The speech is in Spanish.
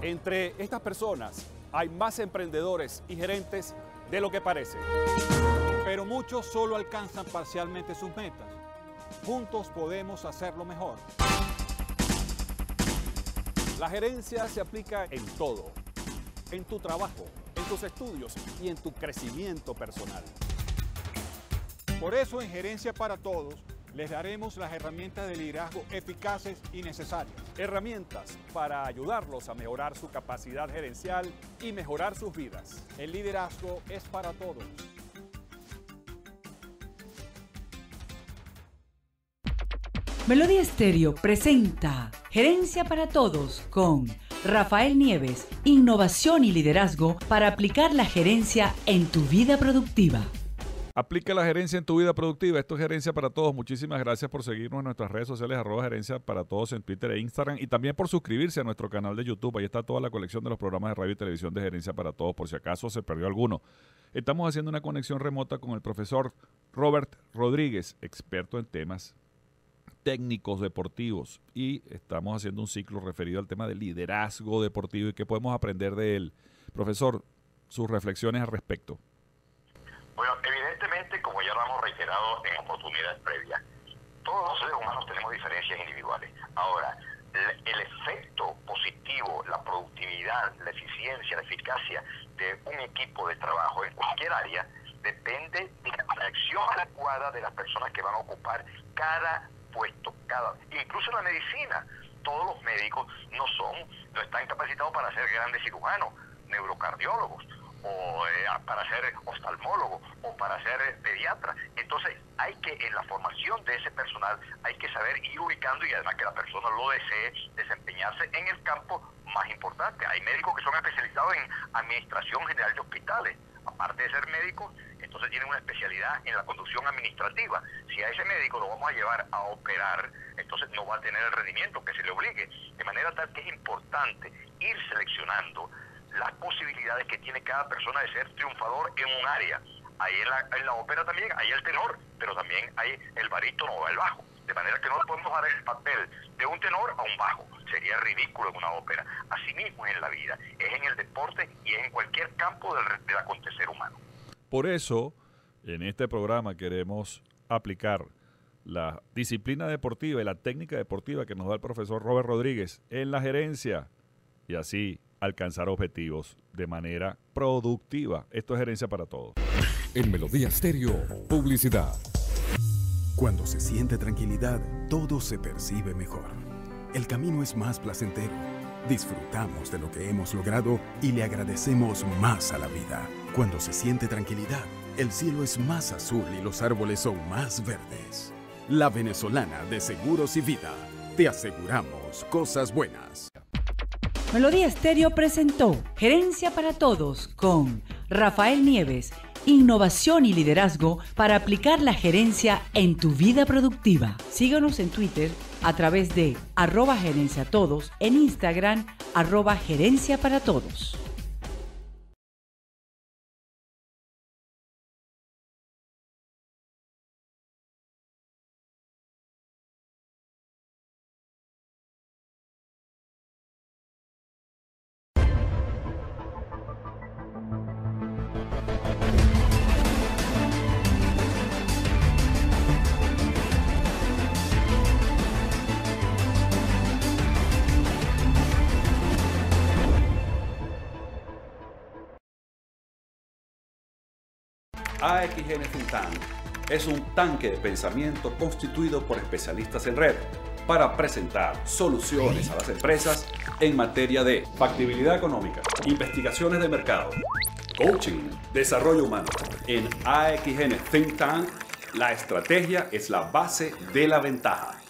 Entre estas personas hay más emprendedores y gerentes de lo que parece. Pero muchos solo alcanzan parcialmente sus metas. Juntos podemos hacerlo mejor. La gerencia se aplica en todo, en tu trabajo, en tus estudios y en tu crecimiento personal. Por eso en Gerencia para Todos les daremos las herramientas de liderazgo eficaces y necesarias. Herramientas para ayudarlos a mejorar su capacidad gerencial y mejorar sus vidas. El liderazgo es para todos. Melodía Estéreo presenta Gerencia para Todos con Rafael Nieves, innovación y liderazgo para aplicar la gerencia en tu vida productiva. Aplica la gerencia en tu vida productiva. Esto es Gerencia para Todos. Muchísimas gracias por seguirnos en nuestras redes sociales, @Gerencia para Todos en Twitter e Instagram, y también por suscribirse a nuestro canal de YouTube. Ahí está toda la colección de los programas de radio y televisión de Gerencia para Todos, por si acaso se perdió alguno. Estamos haciendo una conexión remota con el profesor Robert Rodríguez, experto en temas técnicos deportivos, y estamos haciendo un ciclo referido al tema del liderazgo deportivo y qué podemos aprender de él. Profesor, sus reflexiones al respecto. Bueno, evidentemente, como ya lo hemos reiterado en oportunidades previas, todos los seres humanos tenemos diferencias individuales. Ahora, el efecto positivo, la productividad, la eficiencia, la eficacia de un equipo de trabajo en cualquier área depende de la acción adecuada de las personas que van a ocupar cada puesto, incluso en la medicina. Todos los médicos no están capacitados para ser grandes cirujanos, neurocardiólogos, o para ser oftalmólogos, o para ser pediatras. Entonces hay que, en la formación de ese personal, hay que saber ir ubicando, y además que la persona lo desee, desempeñarse en el campo más importante. Hay médicos que son especializados en administración general de hospitales. Aparte de ser médicos, entonces tienen una especialidad en la conducción administrativa. Si a ese médico lo vamos a llevar a operar, entonces no va a tener el rendimiento que se le obligue. De manera tal que es importante ir seleccionando las posibilidades que tiene cada persona de ser triunfador en un área. Ahí en la ópera también hay el tenor, pero también hay el barítono o el bajo. De manera que no le podemos dar el papel de un tenor a un bajo. Sería ridículo en una ópera. Asimismo es en la vida, es en el deporte y es en cualquier campo del acontecer humano. Por eso, en este programa queremos aplicar la disciplina deportiva y la técnica deportiva que nos da el profesor Robert Rodríguez en la gerencia, y así alcanzar objetivos de manera productiva. Esto es Gerencia para Todos. En Melodía Estéreo, publicidad. Cuando se siente tranquilidad, todo se percibe mejor. El camino es más placentero. Disfrutamos de lo que hemos logrado y le agradecemos más a la vida. Cuando se siente tranquilidad, el cielo es más azul y los árboles son más verdes. La Venezolana de Seguros y Vida. Te aseguramos cosas buenas. Melodía Estéreo presentó Gerencia para Todos con Rafael Nieves, innovación y liderazgo para aplicar la gerencia en tu vida productiva. Síguenos en Twitter a través de @gerenciatodos, en Instagram @gerencia para todos. AXN Think Tank es un tanque de pensamiento constituido por especialistas en red para presentar soluciones a las empresas en materia de factibilidad económica, investigaciones de mercado, coaching, desarrollo humano. En AXN Think Tank, la estrategia es la base de la ventaja.